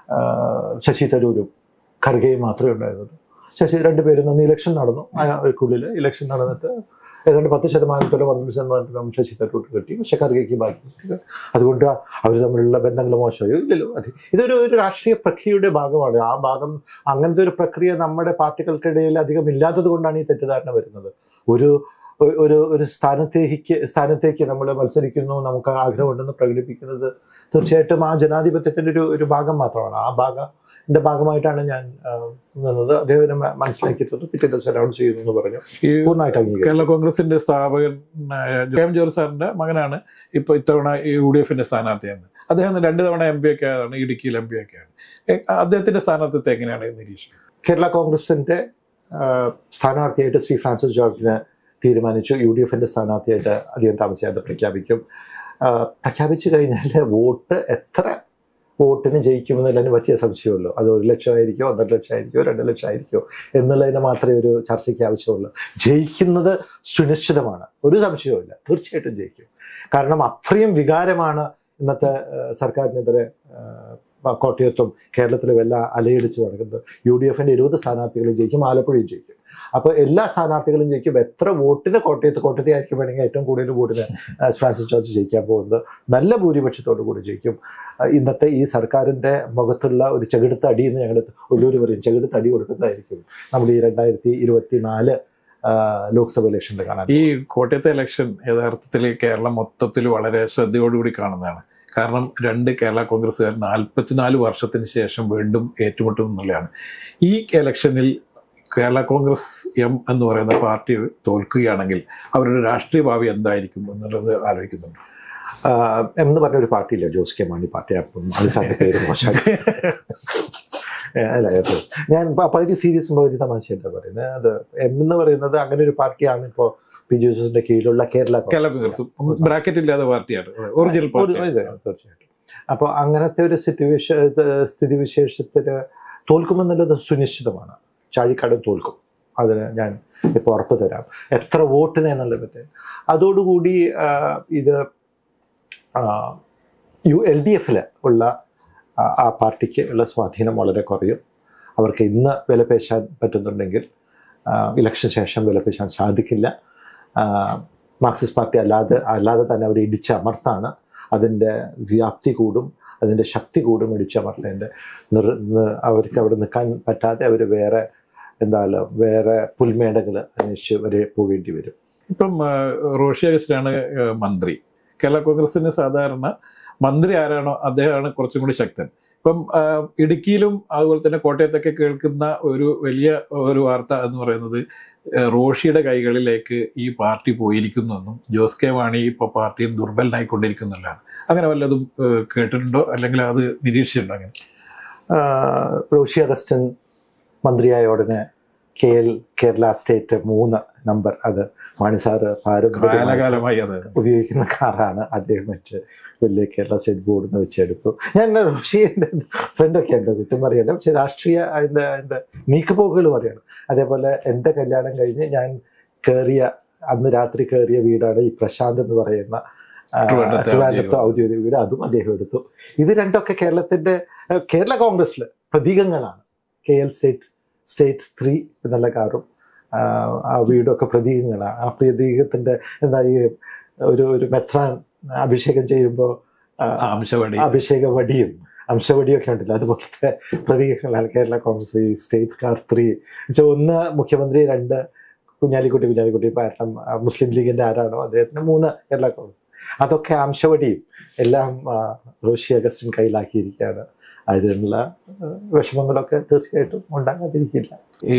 ശശി തരൂരും ഖർഗെയും മാത്രമേ ഉണ്ടായിരുന്നുള്ളൂ. ശശി രണ്ടുപേരും നിന്ന് ഇലക്ഷൻ നടന്നു. അയാൾക്കുള്ളിൽ ഇലക്ഷൻ നടന്നിട്ട് ഏതാണ്ട് പത്ത് ശതമാനത്തിലോ പന്ത്രണ്ട് ശതമാനത്തിലോ ശശി തരൂർ കിട്ടി. പക്ഷെ ഖർഗെക്ക് ബാക്കി കിട്ടി. അതുകൊണ്ട് അവർ തമ്മിലുള്ള ബന്ധങ്ങൾ മോശമായോ? ഇല്ലല്ലോ. അത് ഇതൊരു ഒരു രാഷ്ട്രീയ പ്രക്രിയയുടെ ഭാഗമാണ്. ആ ഭാഗം, അങ്ങനത്തെ ഒരു പ്രക്രിയ നമ്മുടെ പാർട്ടികൾക്കിടയിൽ അധികം ഇല്ലാത്തത് കൊണ്ടാണ് ഈ തെറ്റിദ്ധാരണ വരുന്നത്. ഒരു ഒരു ഒരു സ്ഥാനത്തേക്ക് സ്ഥാനത്തേക്ക് നമ്മൾ മത്സരിക്കുന്നു, നമുക്ക് ആഗ്രഹമുണ്ടെന്ന് പ്രകടിപ്പിക്കുന്നത് തീർച്ചയായിട്ടും ആ ജനാധിപത്യത്തിൻ്റെ ഒരു ഒരു ഭാഗം മാത്രമാണ്. ആ ഭാഗത്തിൻ്റെ ഭാഗമായിട്ടാണ് ഞാൻ നിന്നത്. അദ്ദേഹം മനസ്സിലാക്കി തന്നു. പിറ്റേ ദിവസം അനൗൺസ് ചെയ്യുന്നു എന്ന് പറഞ്ഞു. പൂർണ്ണമായിട്ട് അംഗീകരിച്ചു. കേരള കോൺഗ്രസിന്റെ സ്ഥാപകനായ കെ എം ജോർജ് സാറിന്റെ മകനാണ് ഇപ്പോൾ ഇത്തവണ യു ഡി എഫിന്റെ സ്ഥാനാർത്ഥിയാണ്. അദ്ദേഹം രണ്ട് തവണ എം പി ഒക്കെ ആണ്, ഇടുക്കിയിൽ എം പി ഒക്കെയാണ്. അദ്ദേഹത്തിന്റെ സ്ഥാനാർത്ഥിത്വത്തെ എങ്ങനെയാണ് നിരീക്ഷിക്കുന്നത്? കേരള കോൺഗ്രസിന്റെ സ്ഥാനാർത്ഥിയായിട്ട് ശ്രീ ഫ്രാൻസിസ് ജോർജിനെ തീരുമാനിച്ചു. യു ഡി എഫിൻ്റെ സ്ഥാനാർത്ഥിയായിട്ട് അധികം താമസിയാതെ പ്രഖ്യാപിക്കും. പ്രഖ്യാപിച്ചു കഴിഞ്ഞാൽ വോട്ട് എത്ര വോട്ടിന് ജയിക്കുമെന്നുള്ളതിന് പറ്റിയ സംശയമുള്ളൂ. അത് ഒരു ലക്ഷമായിരിക്കുമോ, ഒന്നര ലക്ഷമായിരിക്കുമോ, രണ്ട് ലക്ഷം ആയിരിക്കുമോ എന്നുള്ളതിന് മാത്രമേ ഒരു ചർച്ചയ്ക്ക് ആവശ്യമുള്ളൂ. ജയിക്കുന്നത് സുനിശ്ചിതമാണ്, ഒരു സംശയവുമില്ല. തീർച്ചയായിട്ടും ജയിക്കും. കാരണം അത്രയും വികാരമാണ് ഇന്നത്തെ സർക്കാരിനെതിരെ കോട്ടയത്തും കേരളത്തിലും എല്ലാം അലയടിച്ച് നടക്കുന്നത്. യു ഡി എഫിൻ്റെ ഇരുപത് സ്ഥാനാർത്ഥികളും ജയിക്കും, ആലപ്പുഴയും ജയിക്കും. അപ്പോൾ എല്ലാ സ്ഥാനാർത്ഥികളും ജയിക്കും. എത്ര വോട്ടിന് കോട്ടയത്ത് കോട്ടയത്തെ ആയിരിക്കും വേണമെങ്കിൽ ഏറ്റവും കൂടുതൽ വോട്ടിന് ഫ്രാൻസിസ് ജോർജ് ജയിക്കാൻ പോകുന്നത്. നല്ല ഭൂരിപക്ഷത്തോടു കൂടി ജയിക്കും. ഇന്നത്തെ ഈ സർക്കാരിൻ്റെ മുഖത്തുള്ള ഒരു ചെകിടുത്ത അടി എന്ന് ഞങ്ങൾ ഉള്ളൂർ പറയും, ചെകിടുത്ത അടി കൊടുക്കുന്നതായിരിക്കും നമ്മൾ ഈ രണ്ടായിരത്തി ഇരുപത്തി നാല് ലോക്സഭ ഇലക്ഷനിൽ കാണാൻ. ഈ കോട്ടയത്തെ ഇലക്ഷൻ യഥാർത്ഥത്തിൽ കേരളം മൊത്തത്തിൽ വളരെ ശ്രദ്ധയോടുകൂടി കാണുന്നതാണ്. കാരണം രണ്ട് കേരള കോൺഗ്രസ്സുകാർ നാൽപ്പത്തിനാല് വർഷത്തിന് ശേഷം വീണ്ടും ഏറ്റുമുട്ടുന്നു എന്നുള്ളതാണ്. ഈ ഇലക്ഷനിൽ കേരള കോൺഗ്രസ് എം എന്ന് പറയുന്ന പാർട്ടി തോൽക്കുകയാണെങ്കിൽ അവരുടെ രാഷ്ട്രീയ ഭാവി എന്തായിരിക്കും എന്നുള്ളത് ആലോചിക്കുന്നുണ്ട്. എം എന്ന് പറഞ്ഞ ഒരു പാർട്ടിയില്ല, ജോസ് കെ മാണി പാർട്ടി. അപ്പം അത് പേര് മോശം. അല്ല, ഞാൻ പകുതി സീരിയസും പകുതി തമാശയായിട്ടാണ് പറയുന്നത്. അത് എം എന്ന് പറയുന്നത് അങ്ങനെ ഒരു പാർട്ടിയാണ് ഇപ്പോൾ പി ജോസഫിന്റെ കീഴിലുള്ള കേരള കേരള കോൺഗ്രസ് ബ്രാക്കറ്റ് ഇല്ലാത്ത പാർട്ടിയാണ്, ഒറിജിനൽ പാർട്ടി. തീർച്ചയായിട്ടും. അപ്പോൾ അങ്ങനത്തെ ഒരു സിറ്റുവേഷൻ സ്ഥിതിവിശേഷത്തിൽ തോൽക്കുമെന്നുള്ളത് സുനിശ്ചിതമാണ്. ചാഴിക്കാട് തോൽക്കും, അതിന് ഞാൻ ഇപ്പോൾ ഉറപ്പ് തരാം. എത്ര വോട്ടിന് എന്നുള്ളത് പറ്റും. അതോടുകൂടി ഇത് യു എൽ ഡി എഫിൽ ഉള്ള ആ പാർട്ടിക്ക് ഉള്ള സ്വാധീനം വളരെ കുറയും. അവർക്ക് ഇന്ന് വിലപേശാൻ പറ്റുന്നുണ്ടെങ്കിൽ ഇലക്ഷൻ ശേഷം വിലപേശാൻ സാധിക്കില്ല. മാർക്സിസ്റ്റ് പാർട്ടി അല്ലാതെ അല്ലാതെ തന്നെ അവർ ഇടിച്ചമർത്താണ്. അതിൻ്റെ വ്യാപ്തി കൂടും, അതിൻ്റെ ശക്തി കൂടും. ഇടിച്ചമർത്തേൻ്റെ നിർ അവർക്ക് അവിടെ നിൽക്കാൻ പറ്റാതെ അവർ വേറെ എന്താ വേറെ പുൽമേടകൾ അന്വേഷിച്ച് വരെ പോകേണ്ടി വരും. ഇപ്പം റോഷി അഗസ്റ്റിനാണ് മന്ത്രി. കേരള കോൺഗ്രസിന് സാധാരണ മന്ത്രി ആരാണോ അദ്ദേഹമാണ് കുറച്ചും കൂടി ശക്തൻ. ഇപ്പം ഇടുക്കിയിലും അതുപോലെ തന്നെ കോട്ടയത്തൊക്കെ കേൾക്കുന്ന ഒരു വലിയ ഒരു വാർത്ത എന്ന് പറയുന്നത് റോഷിയുടെ കൈകളിലേക്ക് ഈ പാർട്ടി പോയിരിക്കുന്നെന്നും ജോസ് കെ മാണി ഇപ്പോൾ പാർട്ടിയിൽ ദുർബലനായിക്കൊണ്ടിരിക്കുന്നുള്ളതാണ്. അങ്ങനെ വല്ലതും കേട്ടിട്ടുണ്ടോ, അല്ലെങ്കിൽ അത് നിരീക്ഷിച്ചിട്ടുണ്ടോ? അങ്ങനെ റോഷി അഗസ്റ്റിൻ മന്ത്രിയായ ഉടനെ കെ എൽ കേരള സ്റ്റേറ്റ് മൂന്ന് നമ്പർ, അത് മാണി സാറ് പാരമ്പര്യമായി അത് ഉപയോഗിക്കുന്ന കാറാണ്. അദ്ദേഹം വെച്ച് വലിയ കേരള സ്റ്റേറ്റ് ബോർഡിൽ നിന്ന് വെച്ചെടുത്തു. ഞാൻ റോഷിയുടെ ഫ്രണ്ടൊക്കെ ഉണ്ട്, കുറ്റം അറിയാലോ. പക്ഷെ രാഷ്ട്രീയ അതിൻ്റെ അതിൻ്റെ നീക്കുപോക്കുകൾ പറയണം. അതേപോലെ എൻ്റെ കല്യാണം കഴിഞ്ഞ് ഞാൻ കയറിയ അന്ന് രാത്രി കയറിയ വീടാണ് ഈ പ്രശാന്ത് എന്ന് പറയുന്ന ട്രിവാൻഡ്രത്തെ ഔദ്യോഗിക വീട്. അതും അദ്ദേഹം എടുത്തു. ഇത് രണ്ടൊക്കെ കേരളത്തിൻ്റെ കേരള കോൺഗ്രസിൽ പ്രതീകങ്ങളാണ്. K L state state three എന്നുള്ള കാറും ആ വീടൊക്കെ പ്രതീകങ്ങളാണ്. ആ പ്രതീകത്തിൻ്റെ എന്താ ഈ ഒരു ഒരു മെത്രാൻ അഭിഷേകം ചെയ്യുമ്പോൾ അംശവടി അഭിഷേക വടിയും അംശവടിയൊക്കെ ഉണ്ടല്ലോ, അതുപോലത്തെ പ്രതീകങ്ങളാണ് കേരള കോൺഗ്രസ്. ഈ സ്റ്റേറ്റ് കാർ ത്രീ വെച്ചാൽ ഒന്ന് മുഖ്യമന്ത്രി, രണ്ട് കുഞ്ഞാലിക്കുട്ടി കുഞ്ഞാലിക്കുട്ടി കാരണം മുസ്ലിം ലീഗിൻ്റെ ആരാണോ അദ്ദേഹത്തിന്, മൂന്ന് കേരള കോൺഗ്രസ്. അതൊക്കെ അംശവടിയും എല്ലാം റോഷി അഗസ്റ്റിൻ കയ്യിലാക്കിയിരിക്കുകയാണ്. അതിനുള്ള വിഷമങ്ങളൊക്കെ തീർച്ചയായിട്ടും ഉണ്ടാകാതിരിക്കില്ല. ഈ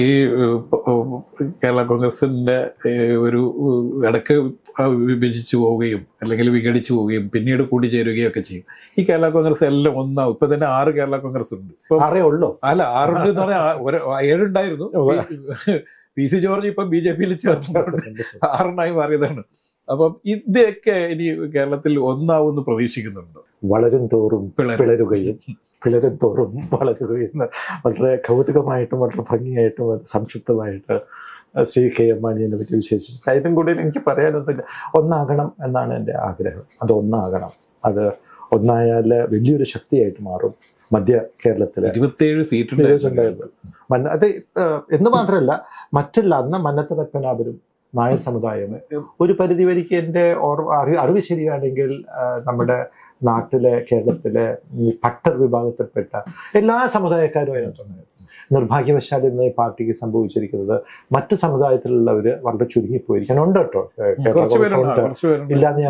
കേരള കോൺഗ്രസിൻ്റെ ഒരു ഇടയ്ക്ക് വിഭജിച്ചു പോവുകയും അല്ലെങ്കിൽ വിഘടിച്ചു പോവുകയും പിന്നീട് കൂടിച്ചേരുകയും ഒക്കെ ചെയ്യും. ഈ കേരള കോൺഗ്രസ് എല്ലാം ഒന്നാവും. ഇപ്പൊ തന്നെ ആറ് കേരള കോൺഗ്രസ് ഉണ്ട്. ആറേ ഉള്ളൂ. അല്ല, ആറുണ്ട് എന്ന് പറഞ്ഞാൽ ഏഴുണ്ടായിരുന്നു. പി സി ജോർജ് ഇപ്പം ബി ജെ പിയിൽ ചേർന്നിട്ടുണ്ട്, ആറെണ്ണായി മാറിയതാണ്. അപ്പം ഇതൊക്കെ ഇനി കേരളത്തിൽ ഒന്നാവുമെന്ന് പ്രതീക്ഷിക്കുന്നുണ്ടോ? വളരും തോറും പിളരുകയും പിളരും തോറും വളരുകയും വളരെ കൗതുകമായിട്ടും വളരെ ഭംഗിയായിട്ടും അത് സംക്ഷിപ്തമായിട്ട് ശ്രീ കെ എം മാണിയെ പറ്റി വിശേഷിച്ചു. അതിനും കൂടി എനിക്ക് പറയാനൊന്നുമില്ല. ഒന്നാകണം എന്നാണ് എൻ്റെ ആഗ്രഹം. അത് ഒന്നാകണം. അത് ഒന്നായാൽ വലിയൊരു ശക്തിയായിട്ട് മാറും. മധ്യ കേരളത്തിലെ ഇരുപത്തിയേഴ് സീറ്റ് അത് എന്ന് മാത്രമല്ല, മറ്റുള്ള അന്ന് മന്നത്ത് പത്മനാഭനും നായർ സമുദായം ഒരു പരിധി വരെയ്ക്ക് എൻ്റെ ഓർമ്മ അറിവ് അറിവ് ശരിയാണെങ്കിൽ നമ്മുടെ നാട്ടിലെ കേരളത്തിലെ ഈ പട്ടർ വിഭാഗത്തിൽപ്പെട്ട എല്ലാ സമുദായക്കാരും അതിനകത്തുണ്ടായിരുന്നു. നിർഭാഗ്യവശാൽ ഇന്ന് ഈ പാർട്ടിക്ക് സംഭവിച്ചിരിക്കുന്നത് മറ്റു സമുദായത്തിലുള്ളവർ വളരെ ചുരുങ്ങിപ്പോയിരിക്കാൻ ഉണ്ട് കേട്ടോ. ഇല്ലാന്ന്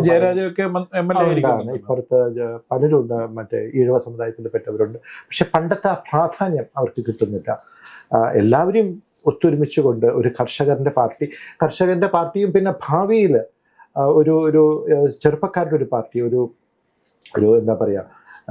ഞാൻ ഇപ്പുറത്ത് പലരും ഉണ്ട്, മറ്റേ ഈഴവ സമുദായത്തിൽപ്പെട്ടവരുണ്ട്. പക്ഷെ പണ്ടത്തെ ആ പ്രാധാന്യം അവർക്ക് കിട്ടുന്നില്ല. എല്ലാവരും ഒത്തൊരുമിച്ചുകൊണ്ട് ഒരു കർഷകരുടെ പാർട്ടി കർഷകന്റെ പാർട്ടിയും പിന്നെ ഭാവിയിൽ ഒരു ഒരു ചെറുപ്പക്കാരുടെ ഒരു പാർട്ടി, ഒരു ഒരു എന്താ പറയുക,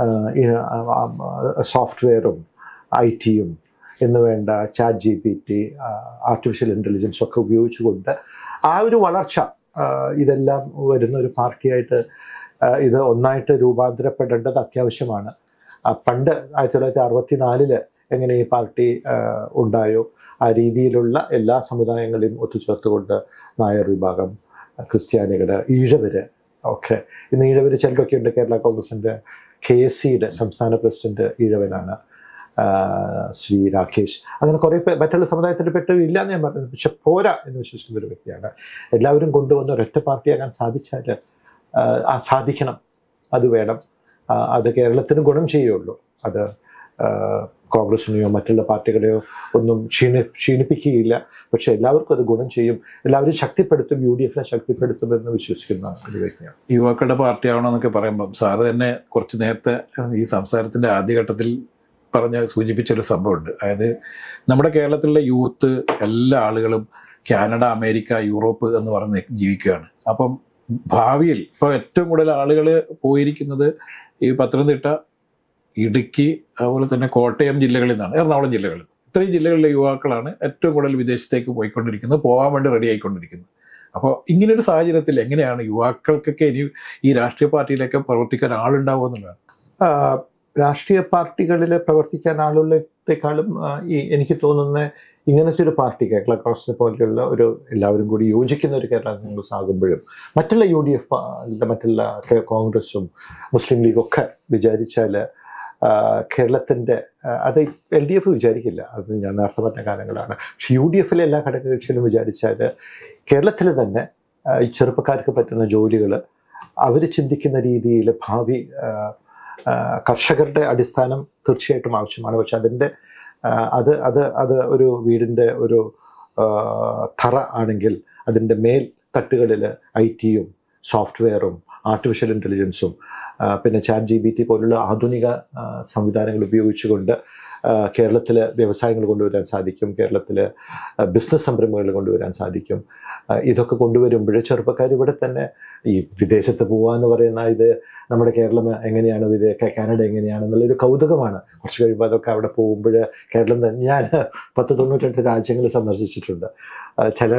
സോഫ്റ്റ്വെയറും ഐ ടിയും എന്ന് വേണ്ട chat G P T, artificial ഇൻ്റലിജൻസും ഒക്കെ ഉപയോഗിച്ചുകൊണ്ട് ആ ഒരു വളർച്ച, ഇതെല്ലാം വരുന്ന ഒരു പാർട്ടിയായിട്ട് ഇത് ഒന്നായിട്ട് രൂപാന്തരപ്പെടേണ്ടത് അത്യാവശ്യമാണ്. പണ്ട് ആയിരത്തി തൊള്ളായിരത്തി അറുപത്തി നാലില് എങ്ങനെ ഈ പാർട്ടി ഉണ്ടായോ ആ രീതിയിലുള്ള എല്ലാ സമുദായങ്ങളെയും ഒത്തുചേർത്തുകൊണ്ട് നായർ വിഭാഗം, ക്രിസ്ത്യാനികൾ, ഈഴവര് ഒക്കെ, ഇന്ന് ഈഴവർ ചിലരൊക്കെ ഉണ്ട്. കേരള കോൺഗ്രസിൻ്റെ കെ എസ് സിയുടെ സംസ്ഥാന പ്രസിഡന്റ് ഈഴവനാണ് ശ്രീ രാകേഷ്. അങ്ങനെ കുറേ പേർ മറ്റുള്ള സമുദായത്തിൽ പെട്ടു ഇല്ല എന്ന് ഞാൻ പറഞ്ഞത്, പക്ഷെ പോരാ എന്ന് വിശ്വസിക്കുന്ന ഒരു വ്യക്തിയാണ്. എല്ലാവരും കൊണ്ടുവന്ന് ഒരൊറ്റ പാർട്ടിയാകാൻ സാധിച്ചാൽ ആ സാധിക്കണം, അത് വേണം. അത് കേരളത്തിന് ഗുണം ചെയ്യുള്ളൂ. അത് കോൺഗ്രസിനെയോ മറ്റുള്ള പാർട്ടികളെയോ ഒന്നും ക്ഷീണി ക്ഷീണിപ്പിക്കുകയില്ല. പക്ഷെ എല്ലാവർക്കും അത് ഗുണം ചെയ്യും. എല്ലാവരും ശക്തിപ്പെടുത്തും, യു ഡി എഫിനെ ശക്തിപ്പെടുത്തുമെന്ന് വിശ്വസിക്കുന്ന ഒരു വ്യക്തിയാണ്. യുവാക്കളുടെ പാർട്ടി ആവണമെന്നൊക്കെ പറയുമ്പം സാറ് തന്നെ കുറച്ച് നേരത്തെ ഈ സംസാരത്തിൻ്റെ ആദ്യഘട്ടത്തിൽ പറഞ്ഞ സൂചിപ്പിച്ചൊരു സംഭവമുണ്ട്. അതായത് നമ്മുടെ കേരളത്തിലുള്ള യൂത്ത് എല്ലാ ആളുകളും കാനഡ, അമേരിക്ക, യൂറോപ്പ് എന്ന് പറഞ്ഞ് ജീവിക്കുകയാണ്. അപ്പം ഭാവിയിൽ ഇപ്പോൾ ഏറ്റവും കൂടുതൽ ആളുകൾ പോയിരിക്കുന്നത് ഈ പത്തനംതിട്ട, ഇടുക്കി, അതുപോലെ തന്നെ കോട്ടയം ജില്ലകളിൽ നിന്നാണ്, എറണാകുളം ജില്ലകളിൽ. ഇത്രയും ജില്ലകളിലെ യുവാക്കളാണ് ഏറ്റവും കൂടുതൽ വിദേശത്തേക്ക് പോയിക്കൊണ്ടിരിക്കുന്നത്, പോകാൻ വേണ്ടി റെഡി ആയിക്കൊണ്ടിരിക്കുന്നത്. അപ്പോൾ ഇങ്ങനൊരു സാഹചര്യത്തിൽ എങ്ങനെയാണ് യുവാക്കൾക്കൊക്കെ ഇനി ഈ രാഷ്ട്രീയ പാർട്ടിയിലൊക്കെ പ്രവർത്തിക്കാൻ ആളുണ്ടാവുക എന്നുള്ളതാണ്? രാഷ്ട്രീയ പാർട്ടികളിൽ പ്രവർത്തിക്കാൻ ആളുകളെക്കാളും ഈ എനിക്ക് തോന്നുന്ന ഇങ്ങനത്തെ ഒരു പാർട്ടി, കേരള കോൺഗ്രസിനെ പോലെയുള്ള ഒരു എല്ലാവരും കൂടി യോജിക്കുന്ന ഒരു കേരള കോൺഗ്രസ് ആകുമ്പോഴും മറ്റുള്ള യു ഡി എഫ് മറ്റുള്ള കോൺഗ്രസും മുസ്ലിം ലീഗും ഒക്കെ വിചാരിച്ചാൽ കേരളത്തിൻ്റെ, അത് എൽ ഡി എഫ് വിചാരിക്കില്ല, അത് ഞാൻ നേരത്തെ പറഞ്ഞ കാര്യങ്ങളാണ്. പക്ഷെ യു ഡി എഫിലെ എല്ലാ ഘടകകക്ഷികളും വിചാരിച്ചാൽ കേരളത്തിൽ തന്നെ ഈ ചെറുപ്പക്കാർക്ക് പറ്റുന്ന ജോലികൾ അവർ ചിന്തിക്കുന്ന രീതിയിൽ ഭാവി കർഷകരുടെ അടിസ്ഥാനം തീർച്ചയായിട്ടും ആവശ്യമാണ്. പക്ഷെ അതിൻ്റെ അത് അത് അത് ഒരു വീടിൻ്റെ ഒരു തറ ആണെങ്കിൽ അതിൻ്റെ മേൽ തട്ടുകളിൽ ഐ ടിയും സോഫ്റ്റ്വെയറും ആർട്ടിഫിഷ്യൽ ഇൻ്റലിജൻസും പിന്നെ ചാറ്റ് ജി ബി ടി പോലുള്ള ആധുനിക സംവിധാനങ്ങൾ ഉപയോഗിച്ചുകൊണ്ട് കേരളത്തിൽ വ്യവസായങ്ങൾ കൊണ്ടുവരാൻ സാധിക്കും, കേരളത്തിൽ ബിസിനസ് സംരംഭങ്ങൾ കൊണ്ടുവരാൻ സാധിക്കും. ഇതൊക്കെ കൊണ്ടുവരുമ്പോൾ ചെറുപ്പക്കാർ ഇവിടെ തന്നെ ഈ വിദേശത്ത് പോകുക എന്ന് പറയുന്ന ഇത് നമ്മുടെ കേരളം എങ്ങനെയാണ്, വിദേശ കാനഡ എങ്ങനെയാണെന്നുള്ളൊരു കൗതുകമാണ്. കുറച്ച് കഴിയുമ്പോൾ അതൊക്കെ അവിടെ പോകുമ്പോൾ കേരളം തന്നെ, ഞാൻ പത്ത് തൊണ്ണൂറ്റെട്ട് രാജ്യങ്ങൾ സന്ദർശിച്ചിട്ടുണ്ട്. ചില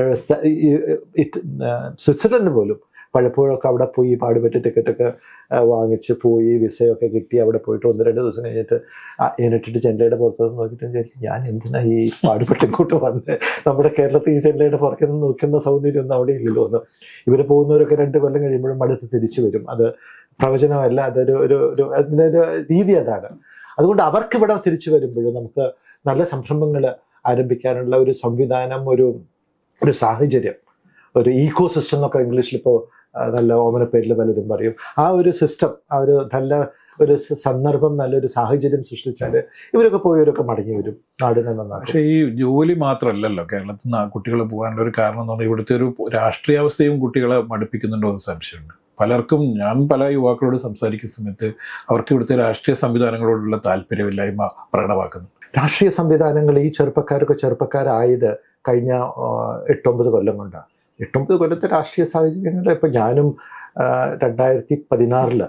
സ്വിറ്റ്സർലൻഡ് പോലും പലപ്പോഴൊക്കെ അവിടെ പോയി പാടുപെട്ട് ടിക്കറ്റൊക്കെ വാങ്ങിച്ച് പോയി വിസയൊക്കെ കിട്ടി അവിടെ പോയിട്ട് ഒന്ന് രണ്ട് ദിവസം കഴിഞ്ഞിട്ട് എന്നിട്ടിട്ട് ചെല്ലയുടെ പുറത്തുനിന്ന് നോക്കിയിട്ട് വിചാരിക്കും, ഞാൻ എന്തിനാ ഈ പാടുപെട്ട് ഇങ്ങോട്ട് വന്ന് നമ്മുടെ കേരളത്തിൽ ഈ ചെല്ലയുടെ പുറത്തുനിന്ന് നോക്കുന്ന സൗന്ദര്യമൊന്നും അവിടെ ഇല്ലല്ലോ എന്ന്. ഇവർ പോകുന്നവരൊക്കെ രണ്ട് കൊല്ലം കഴിയുമ്പോഴും അടുത്ത് തിരിച്ചു വരും. അത് പ്രവചനമല്ല, അതൊരു ഒരു ഒരു അതിൻ്റെ ഒരു രീതി അതാണ്. അതുകൊണ്ട് അവർക്ക് ഇവിടെ തിരിച്ചു വരുമ്പോഴും നമുക്ക് നല്ല സംരംഭങ്ങൾ ആരംഭിക്കാനുള്ള ഒരു സംവിധാനം, ഒരു ഒരു സാഹചര്യം, ഒരു ഈക്കോ സിസ്റ്റം എന്നൊക്കെ ഇംഗ്ലീഷിൽ ഇപ്പോൾ നല്ല ഓമന പേരിൽ പലരും പറയും. ആ ഒരു സിസ്റ്റം, ആ ഒരു നല്ല ഒരു സന്ദർഭം, നല്ലൊരു സാഹചര്യം സൃഷ്ടിച്ചാൽ ഇവരൊക്കെ പോയവരൊക്കെ മടങ്ങി വരും, നാടിനെ നന്നാണ്. പക്ഷേ ഈ ജോലി മാത്രമല്ലല്ലോ കേരളത്തിൽ നിന്ന് കുട്ടികൾ പോകാനുള്ള ഒരു കാരണം എന്ന് പറഞ്ഞാൽ ഇവിടുത്തെ ഒരു രാഷ്ട്രീയാവസ്ഥയും കുട്ടികളെ മടുപ്പിക്കുന്നുണ്ടോ എന്ന് സംശയമുണ്ട്. പലർക്കും, ഞാൻ പല യുവാക്കളോട് സംസാരിക്കുന്ന സമയത്ത് അവർക്ക് ഇവിടുത്തെ രാഷ്ട്രീയ സംവിധാനങ്ങളോടുള്ള താല്പര്യമില്ലായ്മ പ്രകടമാക്കുന്നു. രാഷ്ട്രീയ സംവിധാനങ്ങൾ ഈ ചെറുപ്പക്കാരൊക്കെ ചെറുപ്പക്കാരായത് കഴിഞ്ഞ എട്ടൊമ്പത് കൊല്ലം കൊണ്ടാണ്. എട്ടൊമ്പത് കൊല്ലത്തെ രാഷ്ട്രീയ സാഹചര്യങ്ങൾ ഇപ്പം ഞാനും രണ്ടായിരത്തി പതിനാറില്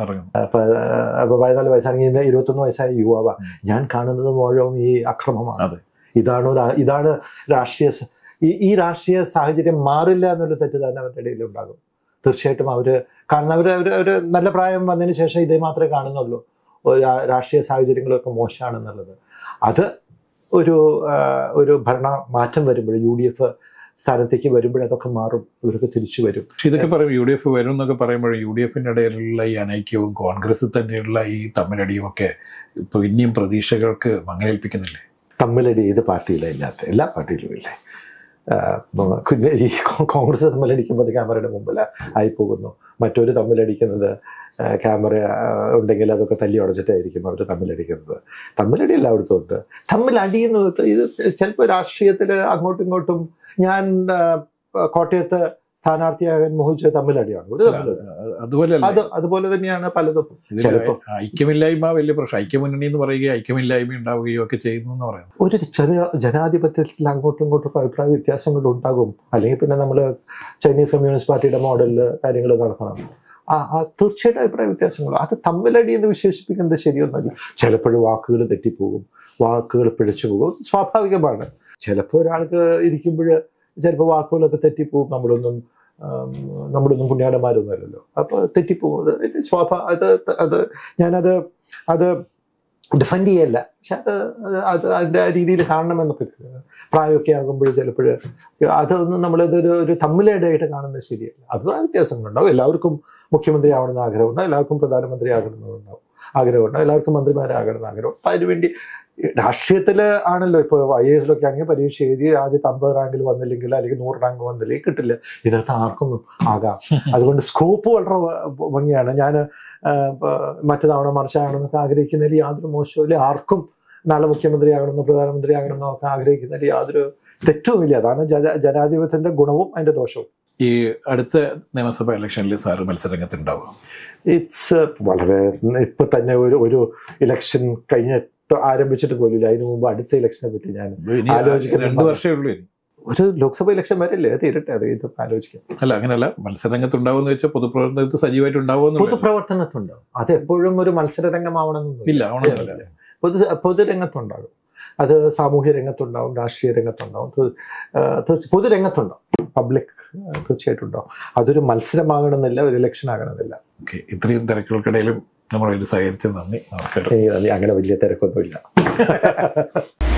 അപ്പോൾ പതിനാല് വയസ്സാണെങ്കിൽ ഇന്ന് ഇരുപത്തൊന്ന് വയസ്സായ യുവാവാ. ഞാൻ കാണുന്നത് മുഴുവൻ ഈ അക്രമമാണ്. ഇതാണ് ഒരു ഇതാണ് രാഷ്ട്രീയ ഈ ഈ രാഷ്ട്രീയ സാഹചര്യം മാറില്ല എന്നുള്ള തെറ്റിദ്ധാരണ അവരുടെ ഇടയിൽ ഉണ്ടാകും. തീർച്ചയായിട്ടും അവർ കാരണം അവർ അവർ ഒരു നല്ല പ്രായം വന്നതിന് ശേഷം ഇതേ മാത്രമേ കാണുന്നുള്ളൂ, രാഷ്ട്രീയ സാഹചര്യങ്ങളൊക്കെ മോശമാണെന്നുള്ളത്. അത് ഒരു ഒരു ഭരണ മാറ്റം വരുമ്പോൾ യു ഡി എഫ് സ്ഥാനത്തേക്ക് വരുമ്പോഴതൊക്കെ മാറും, ഇവർക്ക് തിരിച്ചു വരും. പക്ഷെ ഇതൊക്കെ പറയും യു ഡി എഫ് വരും എന്നൊക്കെ പറയുമ്പോൾ യു ഡി എഫിൻ്റെ ഇടയിലുള്ള ഈ അനൈക്യവും കോൺഗ്രസ് തന്നെയുള്ള ഈ തമ്മിലടിയും ഒക്കെ ഇപ്പോൾ ഇനിയും പ്രതീക്ഷകൾക്ക് മങ്ങലേൽപ്പിക്കുന്നില്ലേ? തമ്മിലടി ഏത് പാർട്ടിയിലാണ് ഇല്ലാത്ത? എല്ലാ പാർട്ടിയിലും ഇല്ലേ? ഈ കോൺഗ്രസ് തമ്മിലടിക്കുമ്പോൾ ക്യാമറയുടെ മുമ്പിൽ ആയി പോകുന്നു. മറ്റൊരു തമ്മിലടിക്കുന്നത് ക്യാമറ ഉണ്ടെങ്കിൽ അതൊക്കെ തല്ലി ഉടച്ചിട്ടായിരിക്കും അവർ തമ്മിലടിക്കുന്നത്. തമ്മിലടി എല്ലായിടത്തും ഉണ്ട്. തമ്മിലടിയെന്ന് ഇത് ചിലപ്പോൾ രാഷ്ട്രീയത്തിൽ അങ്ങോട്ടും ഇങ്ങോട്ടും, ഞാൻ കോട്ടയത്ത് സ്ഥാനാർത്ഥിയാകാൻ മോഹിച്ച തമ്മിലടിയാണ്. അതുപോലെ അത് അതുപോലെ തന്നെയാണ് പലതും. ചിലപ്പോൾ ഐക്യമില്ലായ്മ വലിയ പ്രശ്നം, ഐക്യമുന്നണി എന്ന് പറയുകയും ഐക്യമില്ലായ്മ ഉണ്ടാവുകയും ഒക്കെ ചെയ്യുന്നു എന്ന് പറയുന്നത്. ഒരു ചെറിയ ജനാധിപത്യത്തിൽ അങ്ങോട്ടും ഇങ്ങോട്ടും അഭിപ്രായ വ്യത്യാസങ്ങൾ ഉണ്ടാകും. അല്ലെങ്കിൽ പിന്നെ നമ്മൾ ചൈനീസ് കമ്മ്യൂണിസ്റ്റ് പാർട്ടിയുടെ മോഡലിൽ കാര്യങ്ങൾ നടത്തണം. ആ ആ തീർച്ചയായിട്ടും അഭിപ്രായ വ്യത്യാസങ്ങളും അത് തമ്മിലടി എന്ന് വിശേഷിപ്പിക്കുന്നത് ശരിയൊന്നുമല്ല. ചിലപ്പോഴും വാക്കുകൾ തെറ്റിപ്പോകും, വാക്കുകൾ പിഴച്ചു പോകും, സ്വാഭാവികമാണ്. ചിലപ്പോൾ ഒരാൾക്ക് ഇരിക്കുമ്പോൾ ചിലപ്പോൾ വാക്കുകളൊക്കെ തെറ്റിപ്പോകും. നമ്മളൊന്നും നമ്മളൊന്നും പുണ്യാളന്മാരൊന്നും അല്ലല്ലോ, അപ്പോൾ തെറ്റിപ്പോകും. അത് സ്വാഭാ അത് അത് ഞാനത് അത് ഡിഫെൻഡ് ചെയ്യല്ല. പക്ഷെ അത് അത് അതിൻ്റെ ആ രീതിയിൽ കാണണമെന്നൊക്കെ പ്രായമൊക്കെ ആകുമ്പോൾ ചിലപ്പോൾ അതൊന്നും നമ്മളതൊരു ഒരു തമ്മിലിടയായിട്ട് കാണുന്നത് ശരിയല്ല. അഭിപ്രായ വ്യത്യാസങ്ങളുണ്ടാവും. എല്ലാവർക്കും മുഖ്യമന്ത്രി ആവണമെന്ന് ആഗ്രഹമുണ്ടാവും, എല്ലാവർക്കും പ്രധാനമന്ത്രി ആകണമെന്നുണ്ടാവും ആഗ്രഹമുണ്ടാവും, എല്ലാവർക്കും മന്ത്രിമാരാകണമെന്ന് ആഗ്രഹം. അപ്പം അതിനുവേണ്ടി രാഷ്ട്രീയത്തിൽ ആണല്ലോ ഇപ്പോൾ ഐ എ എസിലൊക്കെ ആണെങ്കിൽ പരീക്ഷ എഴുതി ആദ്യത്തെ അമ്പത് റാങ്കിൽ വന്നില്ലെങ്കിൽ അല്ലെങ്കിൽ നൂറ് റാങ്ക് വന്നില്ലെങ്കിൽ കിട്ടില്ല. ഇതിനകത്ത് ആർക്കും ആകാം. അതുകൊണ്ട് സ്കോപ്പ് വളരെ ഭംഗിയാണ്. ഞാൻ മറ്റു തവണ മറിച്ചാകണമെന്നൊക്കെ ആഗ്രഹിക്കുന്നതിൽ യാതൊരു മോശമില്ല. ആർക്കും നാളെ മുഖ്യമന്ത്രിയാകണമെന്നോ പ്രധാനമന്ത്രിയാകണമെന്നോ ഒക്കെ ആഗ്രഹിക്കുന്നതിൽ യാതൊരു തെറ്റുമില്ല. അതാണ് ജന ജനാധിപത്യത്തിന്റെ ഗുണവും അതിന്റെ ദോഷവും. ഈ അടുത്ത നിയമസഭാ ഇലക്ഷനിൽ സാറ് മത്സരരംഗത്തുണ്ടാവും? ഇറ്റ്സ് വളരെ ഇപ്പൊ തന്നെ ഒരു ഒരു ഇലക്ഷൻ കഴിഞ്ഞിട്ട് ആരംഭിച്ചിട്ട് പോലും അതിനു മുമ്പ് അടുത്ത ഇലക്ഷനെ പറ്റി ഞാൻ ആലോചിക്കുന്നത്. രണ്ടു വർഷമേ ഉള്ളൂ. ഒരു ലോക്സഭ ഇലക്ഷൻ വരല്ലേ, തീരട്ടെ, അത് ഇത് ആലോചിക്കാം. അല്ല, അങ്ങനെയല്ല, മത്സരരംഗത്ത് ഉണ്ടാവുമെന്ന് വെച്ചാൽ പൊതുപ്രവർത്തനത്തിൽ സജീവമായിട്ട് ഉണ്ടാവുമെന്ന്. പൊതുപ്രവർത്തനത്തുണ്ടാവും. അത് എപ്പോഴും ഒരു മത്സരരംഗമാവണമെന്നൊന്നും ഇല്ല, ആവണമെന്നില്ല. പൊതു പൊതുരംഗത്തുണ്ടാകും. അത് സാമൂഹ്യ രംഗത്തുണ്ടാവും, രാഷ്ട്രീയ രംഗത്തുണ്ടാവും, പൊതുരംഗത്തുണ്ടാവും, പബ്ലിക് തീർച്ചയായിട്ടും ഉണ്ടാവും. അതൊരു മത്സരമാകണമെന്നില്ല, ഒരു ഇലക്ഷൻ ആകണമെന്നില്ല. ഓക്കെ, ഇത്രയും തിരക്കുകൾക്കിടയിലും നമ്മൾ സഹകരിച്ചത് നന്ദി. നമസ്കാരം. അങ്ങനെ വലിയ തിരക്കൊന്നുമില്ല.